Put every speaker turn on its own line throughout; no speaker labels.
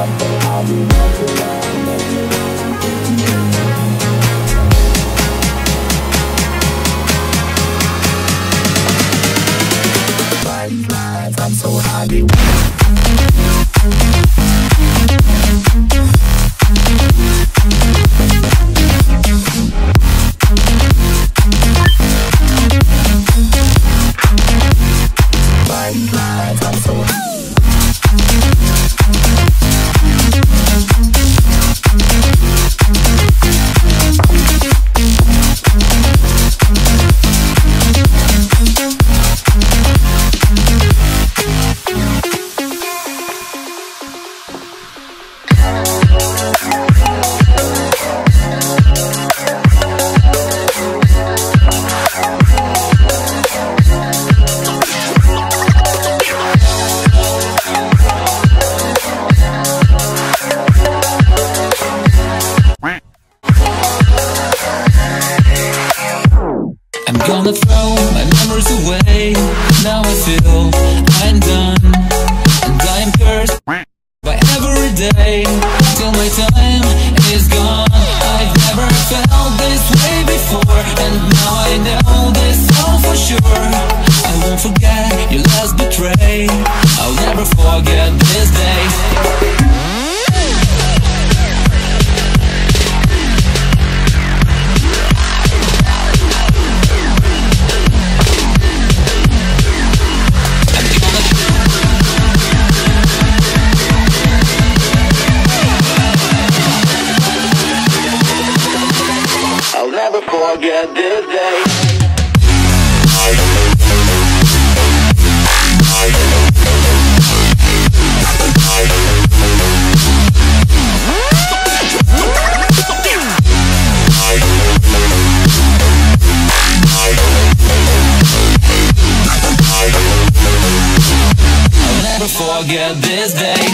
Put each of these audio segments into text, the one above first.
I'm so happy.
I'm gonna throw my memories away. Now I feel I'm done, and I am cursed by every day till my time is gone. I've never felt this way before, and now I know this all for sure. I won't forget your last betray. I'll never forget this day. I'll never forget this day. I'll never forget this day.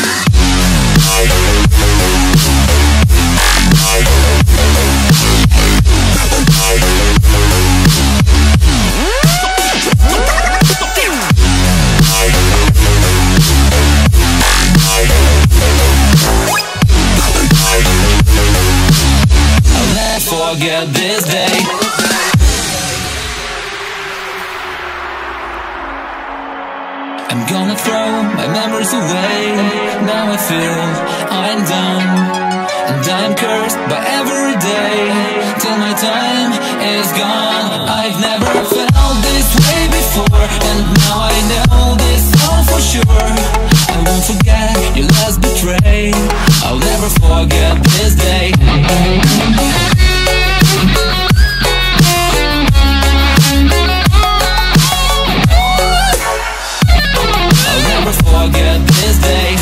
Forget this day. I'm gonna throw my memories away. Now I feel I'm done, and I'm cursed by every day till my time is gone. I've never felt this way before, and now I know this all for sure. I won't forget your last betray. I'll never forget this day. Forget this day.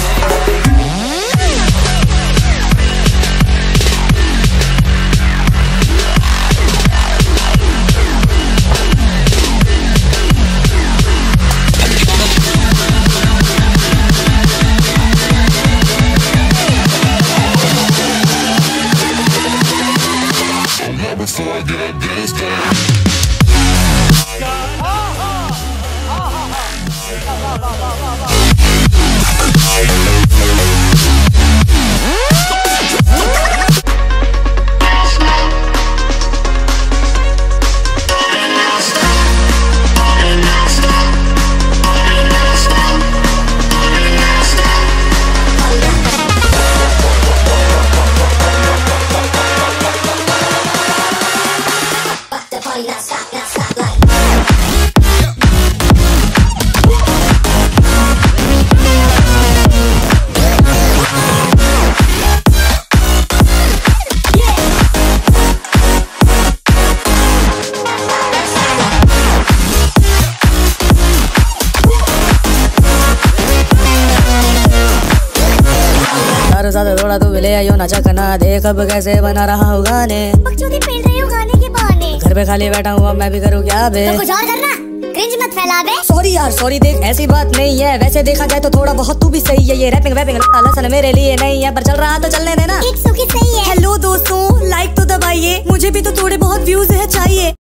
I'll never forget this day.
ज़्यादा दौड़ा तो ले आयो नचा करना, देख अब कैसे बना रहा हूँ गाने।
बकचोदी पेल रही हूँ गाने के बहाने।
घर पे खाली बैठा हूँ, अब मैं भी करूँ क्या बे?
तो कुछ और करना, क्रिंज मत फैला बे।
सॉरी यार सॉरी, देख ऐसी बात नहीं है, वैसे देखा जाए तो थोड़ा बहुत तू भी सही है। ये रैपिंग वैपिंग लसन मेरे लिए नहीं है, पर चल रहा तो चलने देना।
एक सुखी सही है।
हेलो दोस्तों, लाइक तो दबाइए, मुझे भी तो थोड़े बहुत व्यूज है चाहिए।